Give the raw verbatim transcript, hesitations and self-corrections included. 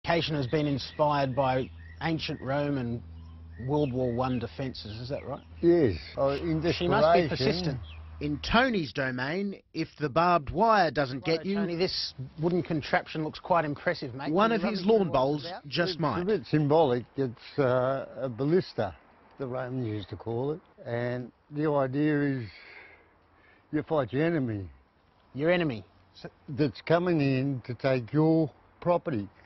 fabrication has been inspired by ancient Rome and World War One defences, is that right? Yes. Oh, in She must be desperation- persistent. In Tony's domain, if the barbed wire doesn't get you, Tony, this wooden contraption looks quite impressive, mate. one Can of you run his me through lawn what bowls it's about? just It's might. a bit symbolic. It's uh, a ballista, the Romans used to call it. And the idea is you fight your enemy Your enemy. that's coming in to take your property.